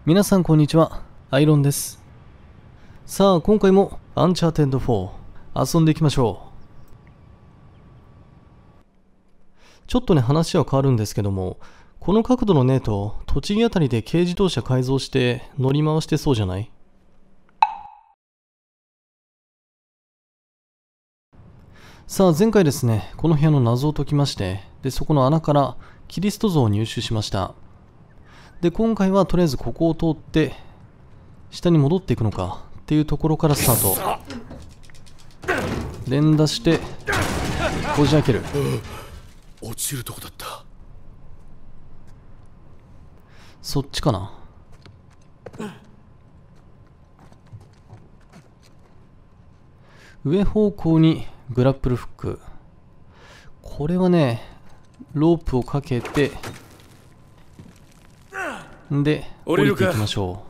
皆さんこんにちは、アイロンです。さあ今回もアンチャーテッド4遊んでいきましょう。ちょっとね話は変わるんですけども、この角度のねと栃木あたりで軽自動車改造して乗り回してそうじゃない？さあ前回ですね、この部屋の謎を解きまして、でそこの穴からキリスト像を入手しました。で今回はとりあえずここを通って下に戻っていくのかっていうところからスタート。連打してこじ開ける。 落ちるとこだった。 そっちかな。上方向にグラップルフック。これはねロープをかけてで降りていきましょ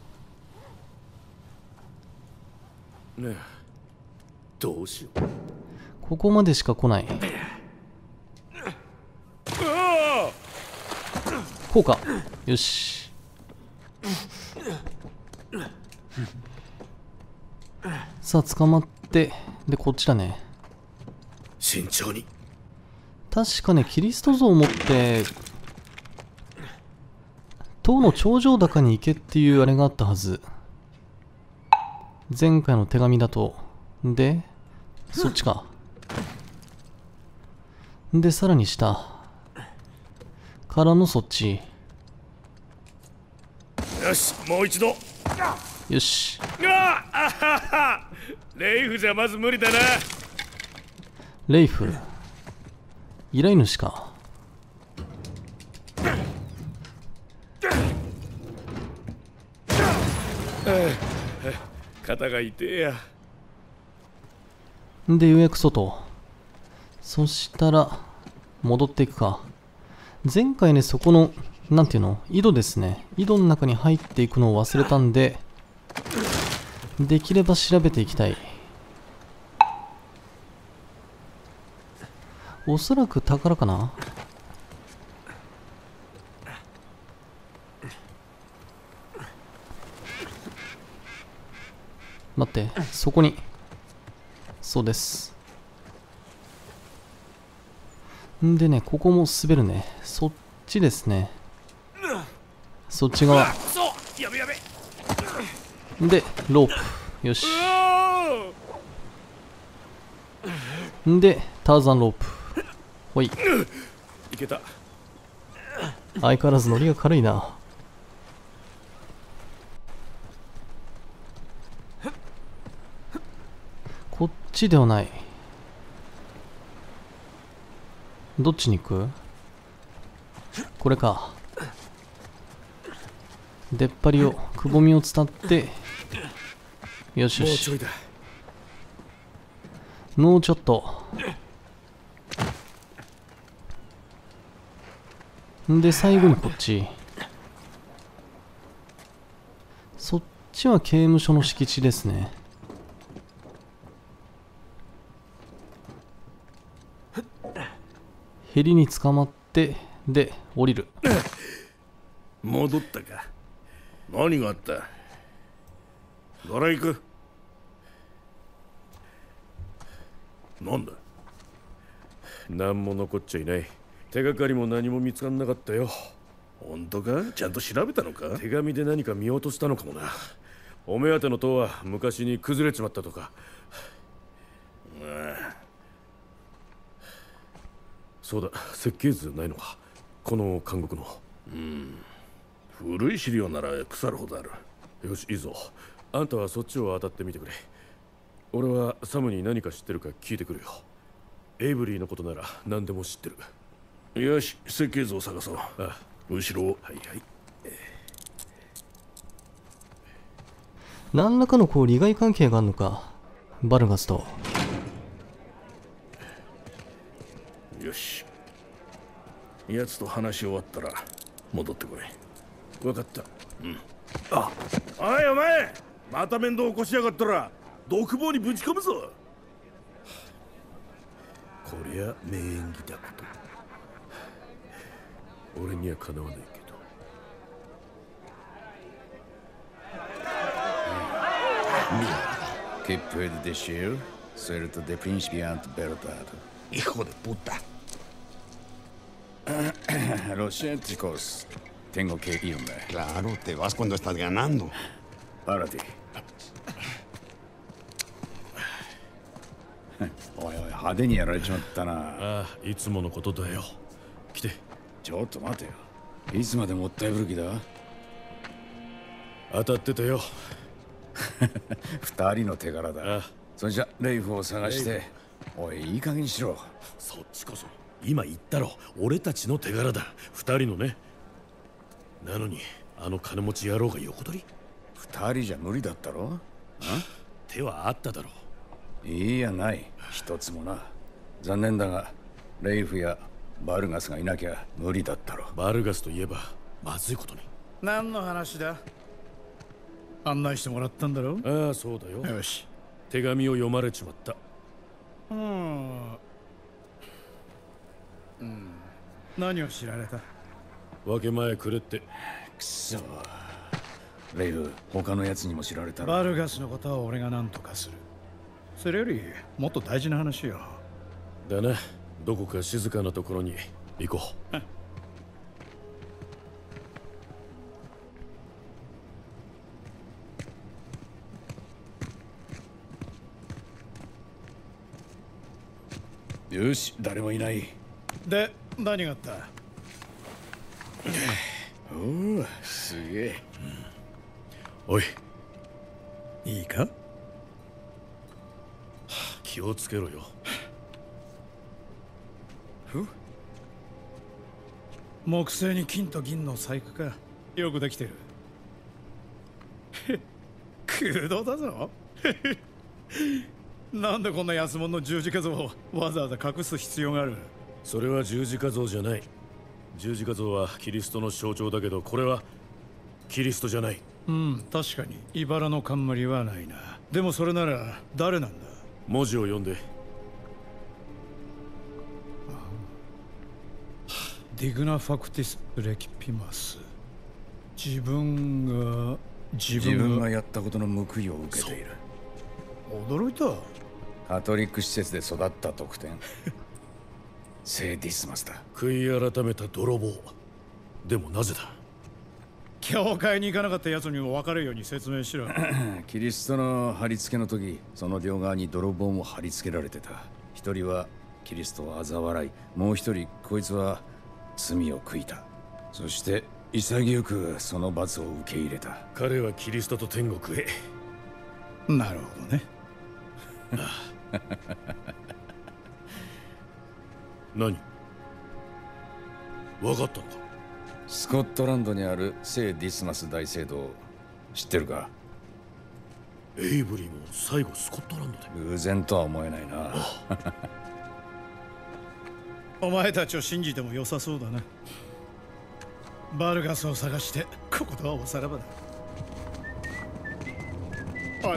ねえ、どうしよう。 ここまでしか来ない。こうか。よし。さあ捕まってでこっちだね。 慎重に。 確かねキリスト像を持って塔の頂上高に行けっていうあれがあったはず。前回の手紙だと。でそっちか。でさらに下からのそっち。 よし、もう一度。 よし。 あはは、レイフじゃまず無理だな。 レイフ依頼主か。 肩が痛えや。 でようやく外。そしたら戻っていくか。前回ねそこのなんていうの井戸ですね、井戸の中に入っていくのを忘れたんで、できれば調べていきたい。おそらく宝かな。待って、そこに。そうです。んでねここも滑るね。そっちですね。そっち側そうやべやべ。 でロープ。よし。んでターザンロープ。ほい。 いけた。 相変わらずノリが軽いな。こっちではない。どっちに行く？これか。出っ張りをくぼみを伝って、よしよし。 もうちょいだ。 もうちょっと。で最後にこっち。そっちは刑務所の敷地ですね。ヘリに捕まってで降りる。 戻ったか。何があった？どら行く？なんだ？何も残っちゃいない。手がかりも何も見つかんなかったよ。本当か？ちゃんと調べたのか？手紙で何か見落としたのかもな。お目当ての塔は昔に崩れちまったとか。そうだ、設計図ないのか？この監獄の。古い資料なら腐るほどある。よし、いいぞ。あんたはそっちを当たってみてくれ。俺はサムに何か知ってるか聞いてくるよ。エイブリーのことなら何でも知ってる。よし、設計図を探そう。ああ、後ろを。はいはい。 何らかのこう利害関係があるのか、バルガスと。 よし、奴と話し終わったら戻ってこい。分かった。あ、おいお前、また面倒起こしやがったら独房にぶち込むぞ。こりゃ名演技だこと。俺にはかなわないけど。 ¿Qué puede decir? Suelto de principiante verdad. Hijo de puta. Lo siento, chicos. Tengo que irme. Claro, te vas cuando estás ganando. Párate.おいおい、派手にやられちまったな。 ああ、いつものことだよ。来て。 ちょっと待てよ。いつまでもったいぶる気だ？ 当たってたよ。 二人の手柄だ。 ああ、 それじゃレイフを探して。おい、いい加減にしろ。 そっちこそ。今言ったろ。俺たちの手柄だ。二人のね。なのに、あの金持ち野郎が横取り？ 二人じゃ無理だったろ？ 手はあっただろ。 いいやない。一つもな。残念だが、レイフやバルガスがいなきゃ無理だったろ。 バルガスといえば、まずいことに。 何の話だ？案内してもらったんだろ？ ああ、そうだよ。 よし。 手紙を読まれちまった。 何を知られた？ 分け前くれって。 くそ。レイフ、他のやつにも知られたら。 バルガスのことは俺が何とかする。それよりもっと大事な話よ。 だな。どこか静かなところに行こう。 よし、誰もいない。 で、何があった？ おお、すげえ。 おい、 いいか？ 気をつけろよ。 木製に金と銀の細工か。よくできてる。空洞だぞ。なんでこんな安物の十字架像をわざわざ隠す必要がある？ それは十字架像じゃない。十字架像はキリストの象徴だけど、これはキリストじゃない。 確かに茨の冠はないな。でもそれなら誰なんだ？ 文字を読んで。 ディグナファクティス・レキピマス。自分がやったことの報いを受けている。 驚いた。 カトリック施設で育った特典。聖ディスマスだ。 悔い改めた泥棒。でもなぜだ？ 教会に行かなかった奴にも分かるように説明しろ。 キリストの貼り付けの時、その両側に泥棒も貼り付けられてた。一人はキリストを嘲笑い、もう一人こいつは罪を悔いた。そして潔くその罰を受け入れた。 彼はキリストと天国へ。 なるほどね。 何？分かったのか？ スコットランドにある聖ディスマス大聖堂、知ってるか？ エイブリーも最後スコットランドで。 偶然とは思えないな。 お前たちを信じても良さそうだな。バルガスを探してここではおさらばだ。おい。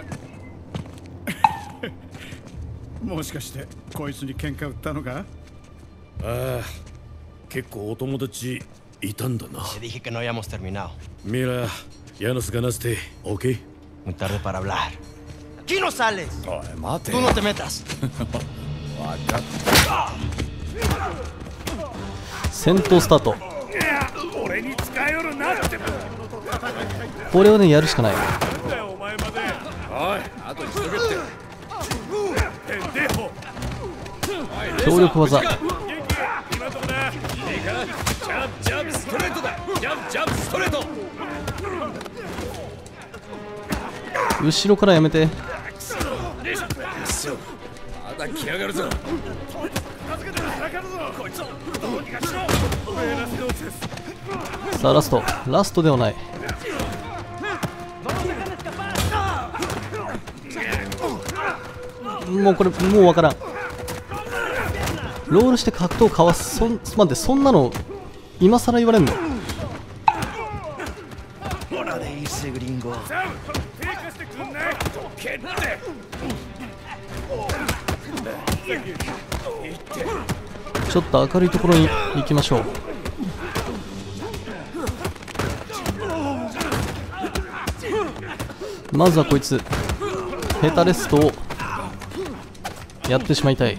もしかしてこいつに喧嘩売ったのか？ ああ、結構お友達いたんだな。 Te dije que no habíamos terminado. Mira, ya nos ganaste, ¿ok? Muy tarde para hablar. ¡Aquí no sales! おい、待て。 ¡Tú no te metas! わかった。 戦闘スタート。 俺に使いよるなって。 これをね、やるしかない。 お前まで。おい、あとにしとけって。 強力技。 今とこな。いいか？ジャンプストレートだ。ジャンプストレート。 後ろからやめて。 まだ来やがるぞ。 さあラストではない。もうこれもうわからん。ロールして格闘かわす。待って、そんなの今更言われんの？ちょっと明るいところに行きましょう。まずはこいつ。 ヘタレストをやってしまいたい。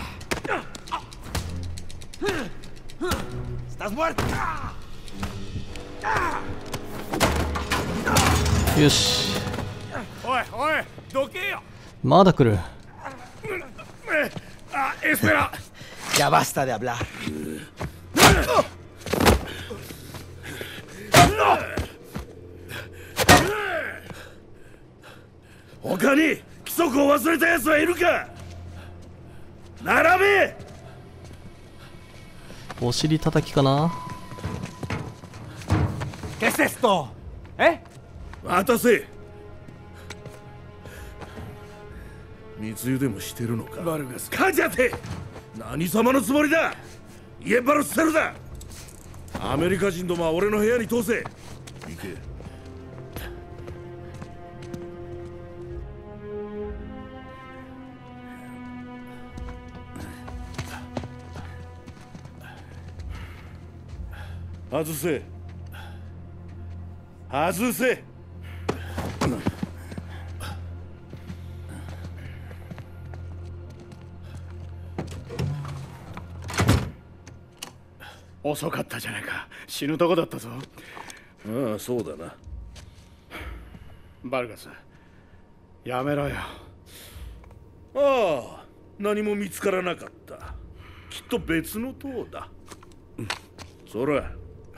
よし、 おいおい、どけよ。 まだ来る。 あ、エスペラ。 Ya basta de hablar. 他に規則を忘れた奴はいるか。並べ。 お尻叩きかな。 ¿Qué es esto? ¿Eh? 待たせ。密輸でもしてるのか。バルガス。カジャテ。何様のつもりだ。家っぱら捨てるだ。アメリカ人どもは俺の部屋に通せ。行け。外せ。外せ。 遅かったじゃないか。死ぬとこだったぞ。 ああ、そうだな。 バルガス、やめろよ。 ああ、何も見つからなかった。きっと別の塔だ。そら。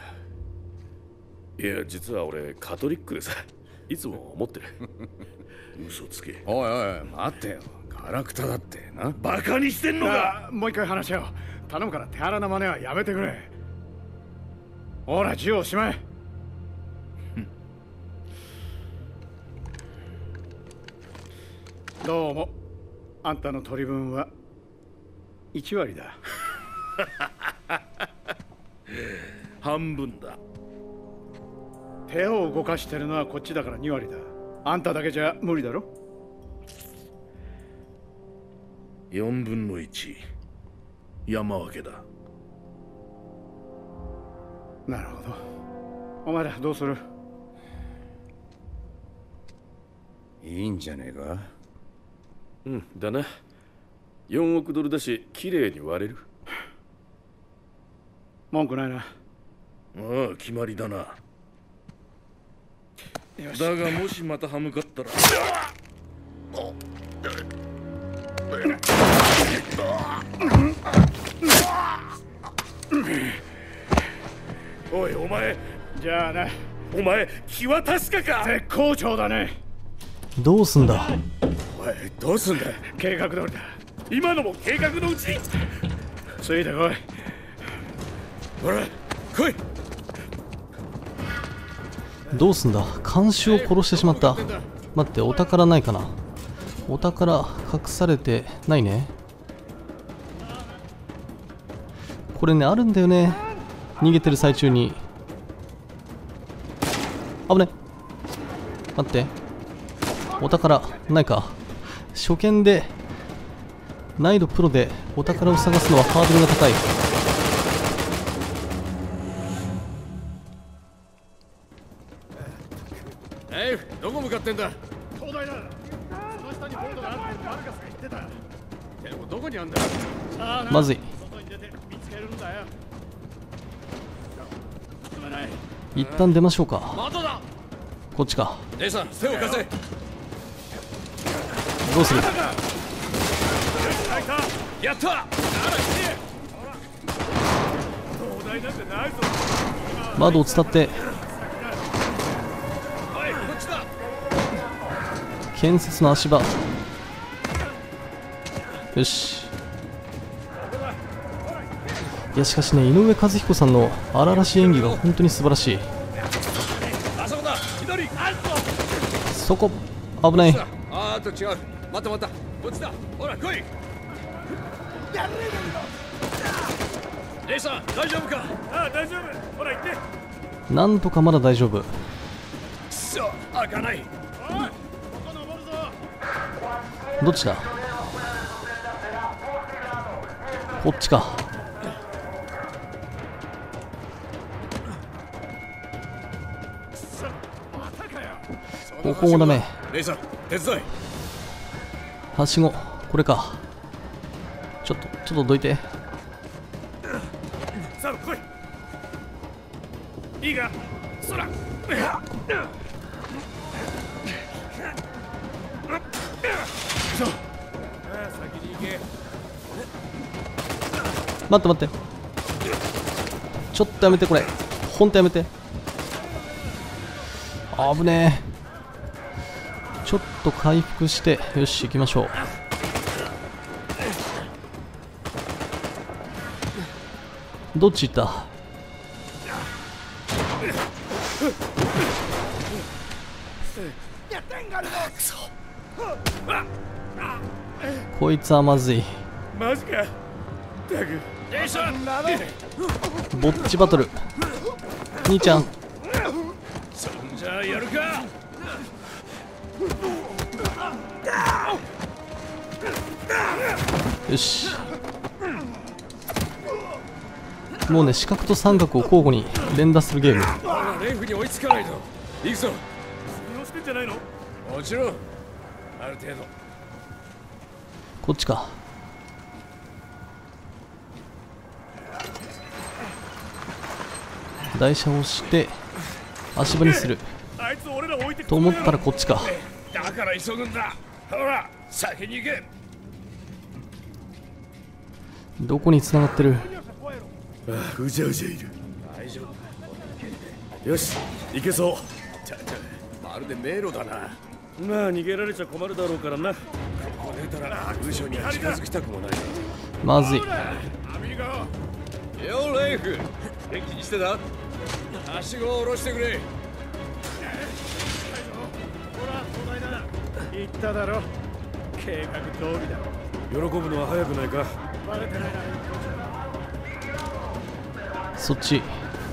いや、実は俺カトリックでさ、いつも思ってる。嘘つけ。 おいおい、待ってよ。ガラクタだってな。 バカにしてんのか。 もう一回話し合おう。頼むから手荒な真似はやめてくれ。ほら、銃をしまえ。どうも。あんたの取り分は1割だ。 半分だ。 手を動かしてるのはこっちだから2割だ。あんただけじゃ無理だろ。 4分の1。山分けだ。 なるほど。お前らどうする？ いいんじゃねえか。 うんだな。4億ドルだし綺麗に割れる。 文句ないな。 ああ、決まりだな。だがもしまた歯向かったら。おい、お前。 じゃあな。 お前、気は確かか。 絶好調だね。 どうすんだ。 おい、どうすんだ。 計画通りだ。 今のも計画のうちに。 ついてこい。 ほら、来い。 どうすんだ。監視を殺してしまった。待って、お宝ないかな。お宝隠されてないね。これね、あるんだよね。逃げてる最中に。危ない。待って、お宝ないか。初見で難易度プロでお宝を探すのはハードルが高い。 どこ向かってんだ。 東大だ。その下にボードがあるってバルガスが言ってた。 でもどこにあんだ。 まずい。 外に出て見つけるんだよ。進めない。 一旦出ましょうか。 窓だ。 こっちか。 レイさん、手を貸せ。 どうする。 やった。なら来て。 東大なんてないぞ。 窓を伝っておい、こっちだ。 建設の足場。よし。いや、しかしね、井上和彦さんの荒々しい演技が本当に素晴らしい。 あそこだ。左。 そこ危ない。 あと違う。またまた。こっちだ。ほら、来い。レイさん、大丈夫か。ああ、大丈夫。ほら、行って。 なんとかまだ大丈夫。 そう、開かない。 おい、ここ登るぞ。 どっちだ。こっちか。ここもダメ。 レイさん、手伝い。 はしご、これか。ちょっとどいて。 さあ来い。いいか、空。先に行け。 待って。ちょっとやめて、これ。ほんとやめて。危ねえ。ちょっと回復して、よし、行きましょう。どっち行った？こいつはまずい。 マジか。タグ。 ぼっちバトル。兄ちゃん。 そんじゃやるか。 よし。もうね、四角と三角を交互に連打するゲーム。 レフに追いつかないと。行くぞ。 信用してんじゃないの？ もちろんある程度。 こっちか。台車を押して足場にするあいつ俺ら置いてくと思ったらこっちか。 だから急ぐんだ。ほら先に行け。 どこに繋がってる？ うじゃうじゃいる。 大丈夫。 よし、行けそう。 まるで迷路だな。 まあ逃げられちゃ困るだろうからな。 ここ出たら部署には近づきたくもない。 まずい。 アミゴよレイフ、元気にしてた？はしごを下ろしてくれ。 ほら東大だな。言っただろ、計画通りだ。 喜ぶのは早くないか。 バレてないな。 そっち。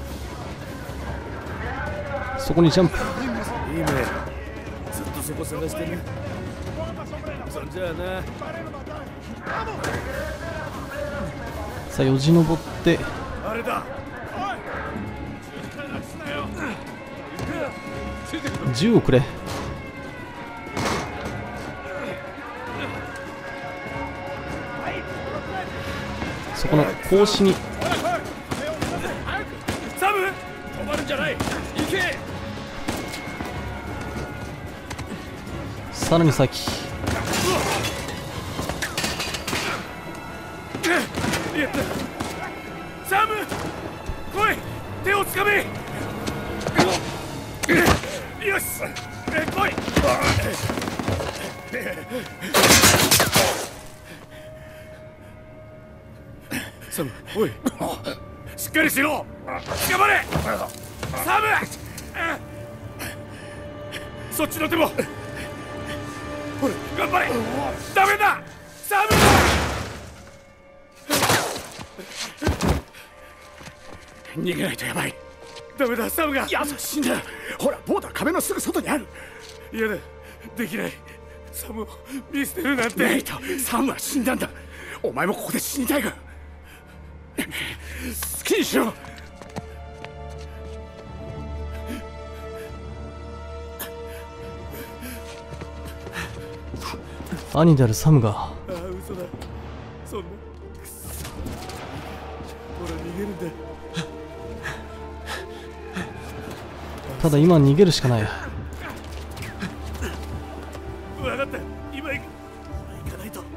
そこにジャンプ。 いいね。ずっとそこ探してる。そんじゃあな。 さあよじ登ってあれだ。 銃をくれ。そこの格子に。 サム、止まるんじゃない。行け。 さらに先。 やった。サム、来い。手をつかめ。よし、来い。サム、おい、しっかりしろ。頑張れサム。そっちの手も。ほら頑張れ。ダメだサム。逃げないとやばい。ダメだサムが。 やつ死んだ。ほらボーダー壁のすぐ外にある。 嫌だ、できない。サムを見捨てるなんて。 ネイト、サムは死んだんだ。お前もここで死にたいが。好きにしろ。 兄であるサムが。 ああ、嘘だ。そんな。ほら逃げるんだ。 ただ今は逃げるしかない。 分かった、今行く。行かないと。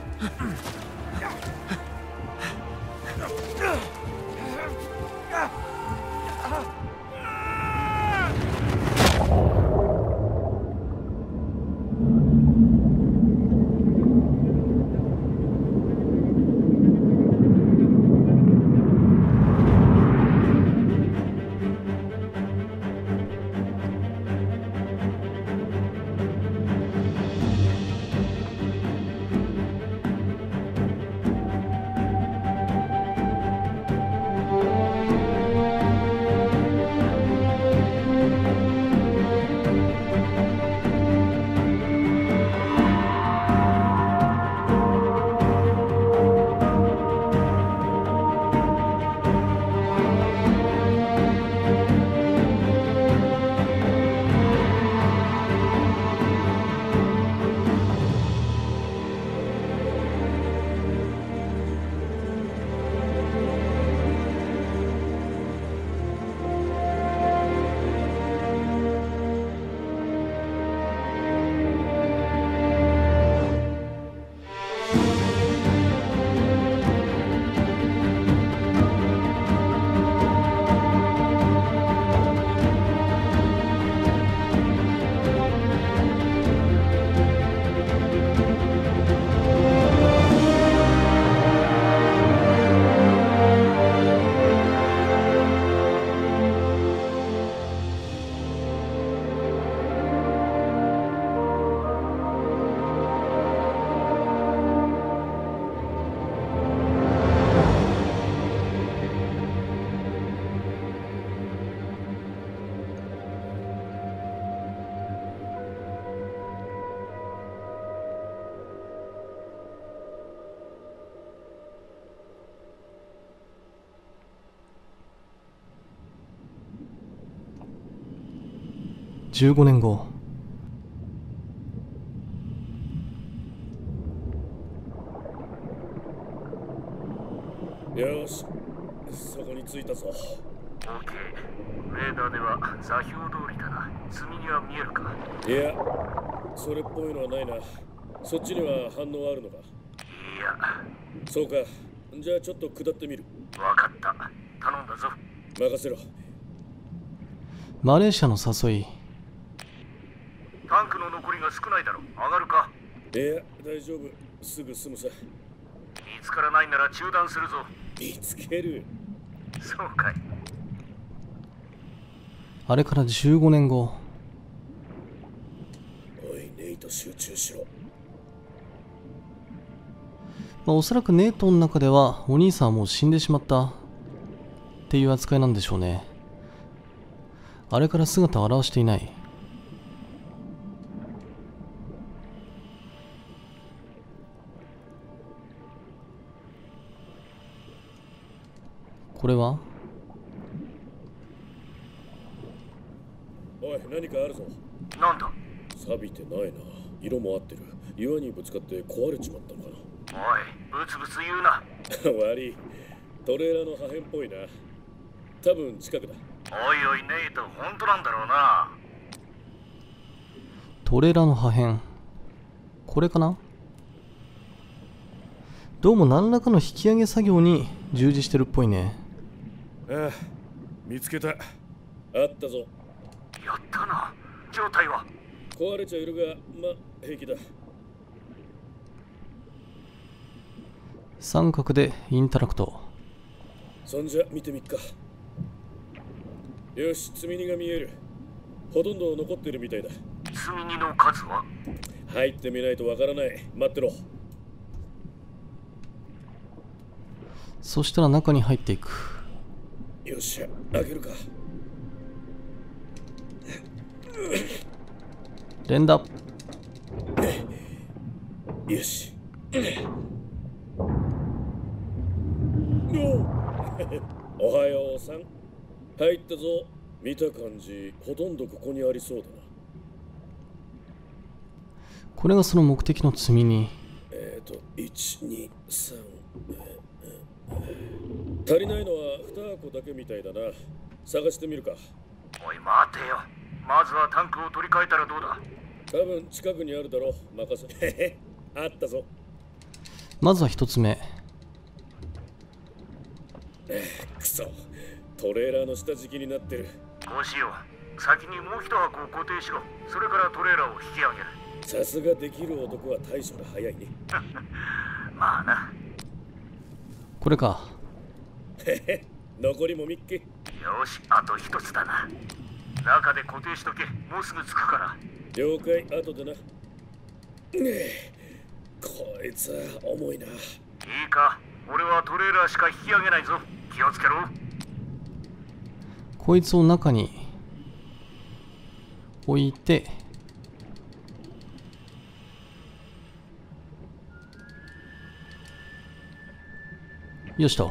15年後。 よし、そこに着いたぞ。 オーケー。レーダーでは座標通りだな。積み荷は見えるか？ いや、それっぽいのはないな。そっちには反応あるのか？ いや。 そうか。じゃあちょっと下ってみる。 わかった。頼んだぞ。 任せろ。 マレーシアの誘い。 タンクの残りが少ないだろ。上がるか？ いや、大丈夫。すぐ済むさ。 見つからないなら中断するぞ。 見つける。 そうかい。 あれから15年後。 おい、ネイト、集中しろ。 おそらくネイトの中ではお兄さんはもう死んでしまったっていう扱いなんでしょうね。あれから姿を現していない。これは？ おい、何かあるぞ。 なんだ？ 錆びてないな。色も合ってる。岩にぶつかって壊れちまったのかな。 おい、ブツブツ言うな。 悪い。トレーラーの破片っぽいな。多分近くだ。 おいおい、ネイト、本当なんだろうな。 トレーラーの破片。これかな？どうも何らかの引き上げ作業に従事してるっぽいね。 ああ、見つけた。あったぞ。 やったな。状態は？ 壊れちゃいるが、ま、平気だ。 三角でインタラクト。 そんじゃ見てみっか。よし、積み荷が見える。ほとんど残ってるみたいだ。 積み荷の数は？ 入ってみないとわからない。待ってろ。 そしたら中に入っていく。 よっしゃ、開けるか。 連打。 よし。おはようさん。入ったぞ。見た感じ、ほとんどここにありそうだな。 これがその目的の積み荷。 1、2、3。足りないのは2箱だけみたいだな。探してみるか。 おい、待てよ。まずはタンクを取り替えたらどうだ？ 多分近くにあるだろう。任せ。へへ。あったぞ。 まずは一つ目。 くそ。トレーラーの下敷きになってる。 こうしよう。先にもう一箱を固定しろ。それからトレーラーを引き上げる。 さすができる男は対処が早いね。 まあな。 これか。 へへ。残りもみっけ。 よし、あと一つだな。中で固定しとけ。もうすぐ着くから。 了解、後でな。こいつは重いな。いいか、俺はトレーラーしか引き上げないぞ。気をつけろ。 こいつを中に置いて、よしと。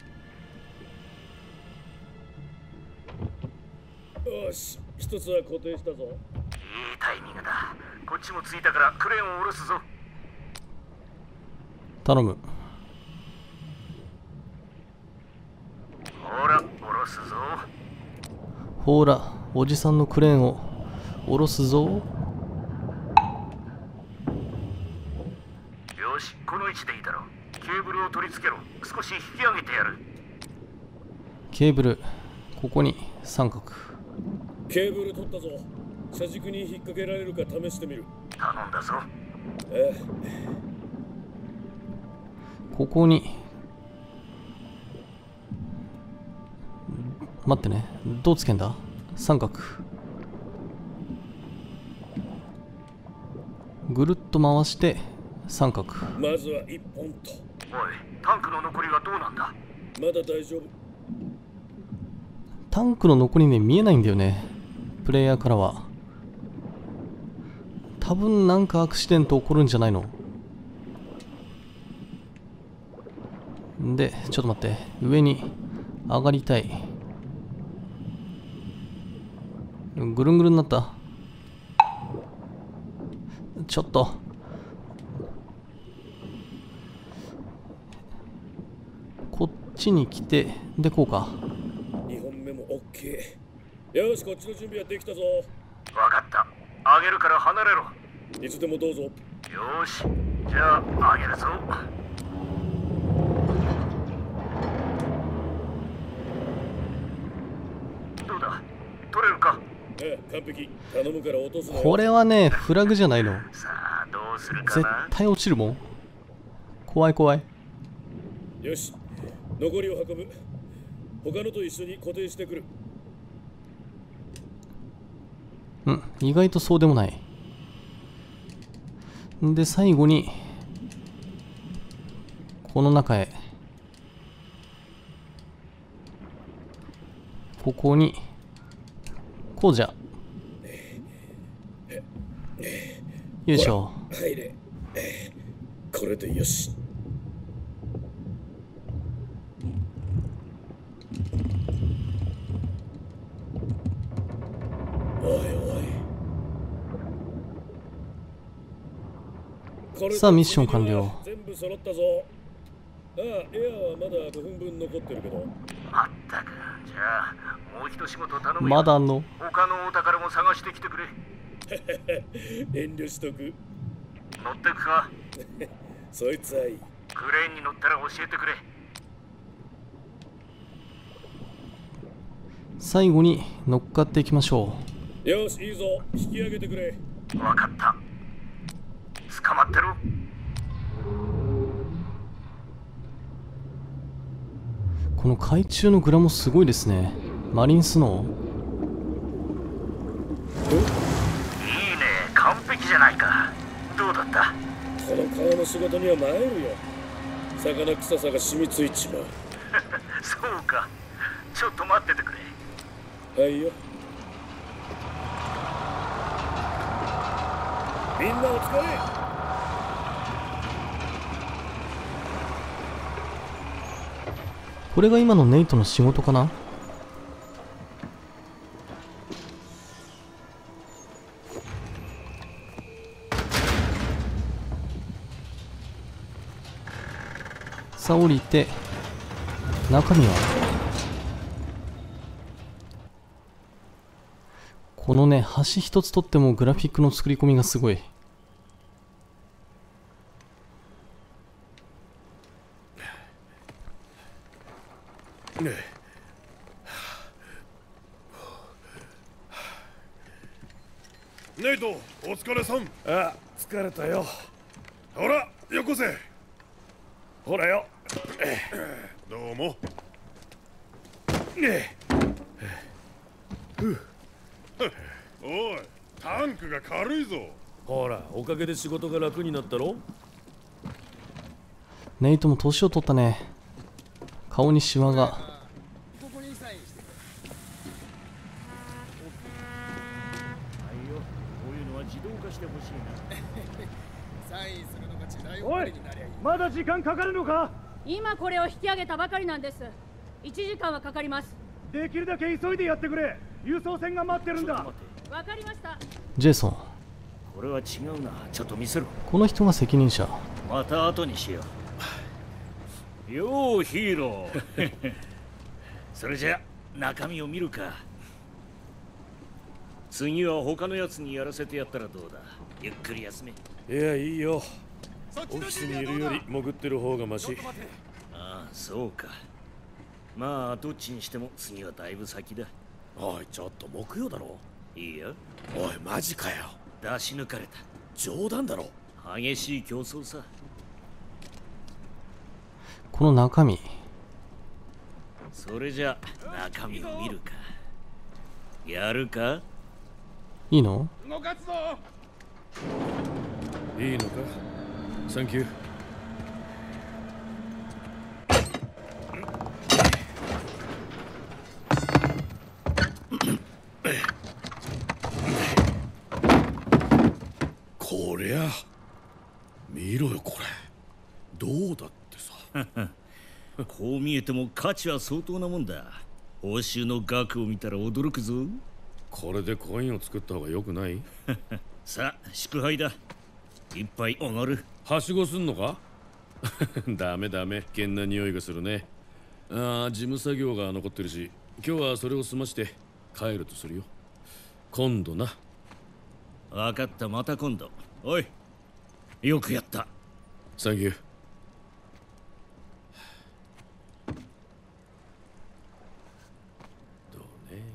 よし、一つは固定したぞ。 いいタイミングだ。こっちも着いたからクレーンを下ろすぞ。 頼む。 ほら、下ろすぞ。 ほら、おじさんのクレーンを下ろすぞ。 よし、この位置でいいだろう。ケーブルを取り付けろ。少し引き上げてやる。 ケーブル、ここに三角。 ケーブル取ったぞ。車軸に引っ掛けられるか試してみる。 頼んだぞ。 ここに、待ってね、どうつけんだ？三角。ぐるっと回して三角。 まずは一本と。 おい、タンクの残りはどうなんだ？ まだ大丈夫。 タンクの残りね、見えないんだよね、プレイヤーからは。多分なんかアクシデント起こるんじゃないの？で、ちょっと待って、上に上がりたい。ぐるんぐるんになった。 ちょっと。こっちに来て、でこうか。 2本目も OK。よし、こっちの準備はできたぞ。 わかった。あげるから離れろ。 いつでもどうぞ。 よし、じゃああげるぞ。どうだ、取れるか。 ああ、完璧。頼むから落とすなよ。 これはね、フラグじゃないの。 さあどうするか絶な。 対落ちるもん。怖い怖い。 よし、残りを運ぶ。他のと一緒に固定してくる。 うん、意外とそうでもない。で、最後に、この中へ。ここに、こうじゃ。よいしょ。 入れ。これでよし。おいおい。これでさあミッション完了。 全部揃ったぞ。ああ、エアーはまだ5分分残ってるけど。 まったく、じゃあもう一仕事頼むよ。 まだあんの？ 他のお宝も探してきてくれ。 遠慮しとく。 乗ってくか。 そいつはいい。 クレーンに乗ったら教えてくれ。 最後に乗っかっていきましょよし、いいぞ。引き上げてくれ。 わかった。捕まってろ。 う。この海中のグラもすごいですね。マリンスノいいね、完璧じゃないか。どうだった？ この川の仕事には参るよ。魚臭さが染みついちまう。 そうか。ちょっと待っててくれ。 はいよ。みんなお疲れ。 これが今のネイトの仕事かな。さあ降りて、中身はこのね、橋一つとってもグラフィックの作り込みがすごい。 ネイト、お疲れさん。 あ、疲れたよ。 ほら、よこせ。 ほらよ。 どうも。おい、タンクが軽いぞ。 ほら、おかげで仕事が楽になったろ。 ネイトも年を取ったね。顔にシワが。 ここにサインしてくれ。 はいよ、こういうのは自動化してほしいな。 サインするのが時代遅れになりゃいい。 まだ時間かかるのか。 今これを引き上げたばかりなんです。1時間はかかります。 できるだけ急いでやってくれ。輸送船が待ってるんだ。 わかりました。 ジェイソン、 これは違うな。ちょっと見せろ。 この人が責任者。 また後にしよう。ようヒーロー。それじゃ中身を見るか。次は他のやつにやらせてやったらどうだ。ゆっくり休め。 いや、いいよ。オフィスにいるより潜ってる方がマシ。 ああ、そうか。まあどっちにしても次はだいぶ先だ。 おい、ちょっと木曜だろ。 いいよ。 おい、マジかよ。 出し抜かれた。 冗談だろ。 激しい競争さ。 この中身。 それじゃ中身を見るか。やるか。 いいの？ 動かすぞ。 いいのか。サンキュー。こりゃ見ろよ、これ。どうだってさ。 こう見えても価値は相当なもんだ。報酬の額を見たら驚くぞ。 これでコインを作った方がよくない？ さあ祝杯だ。 一杯おごる。 はしごすんのか？ダメダメ、危険な匂いがするね。ああ、事務作業が残ってるし、今日はそれを済まして帰るとするよ。今度な。 分かった、また今度。おい、よくやった。 サンキュー。どうね。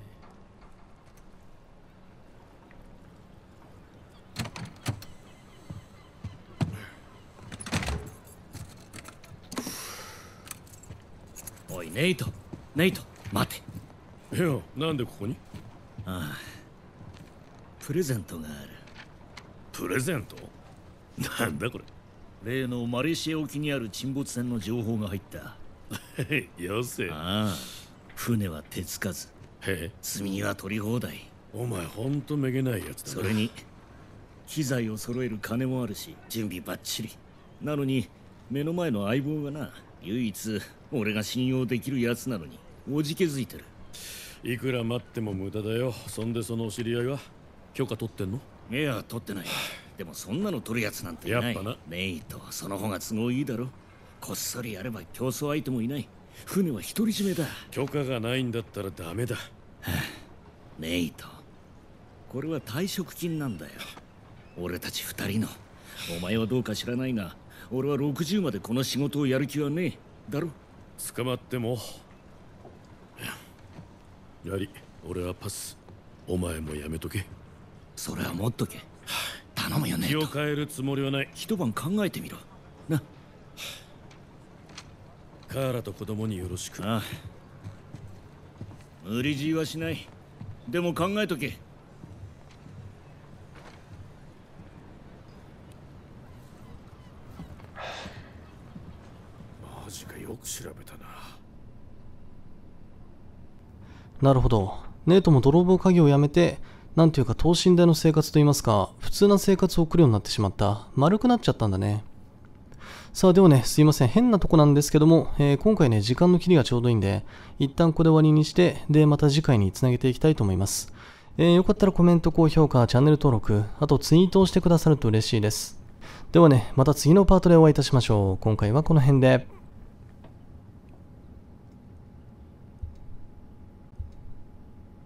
おい、ネイト、ネイト、待て。 いや、なんでここに？ ああ、プレゼントがある。 プレゼント？なんだこれ。 例のマレーシア沖にある沈没船の情報が入った。 よせ。 ああ、船は手つかず。 へえ。 積み荷は取り放題。 お前ほんとめげないやつだな。 それに機材を揃える金もあるし、準備バッチリ。なのに目の前の相棒がな、唯一俺が信用できるやつなのにおじけづいてる。 いくら待っても無駄だよ。そんでそのお知り合いは許可取ってんの？ いや、取ってない。でもそんなの取るやつなんていない。 やっぱな。 ネイト、その方が都合いいだろ。こっそりやれば競争相手もいない。船は独り占めだ。 許可がないんだったらダメだ。 ネイト、これは退職金なんだよ。俺たち二人の。お前はどうか知らないが、俺は60までこの仕事をやる気はねえだろ。 捕まってもやり、俺はパス。お前もやめとけ。 それは持っとけ。頼むよね。 気を変えるつもりはない。 一晩考えてみろな。 カーラと子供によろしく。 ああ、無理強いはしない。でも考えとけ。 マジか、よく調べたな。 なるほど。ネイトも泥棒家業を辞めて、なんというか等身大の生活といいますか、普通な生活を送るようになってしまった。丸くなっちゃったんだね。さあではね、すいません。変なとこなんですけども、今回ね、時間の切りがちょうどいいんで、一旦ここで終わりにして、で、また次回につなげていきたいと思います。よかったらコメント、高評価、チャンネル登録、あとツイートをしてくださると嬉しいです。ではね、また次のパートでお会いいたしましょう。今回はこの辺で。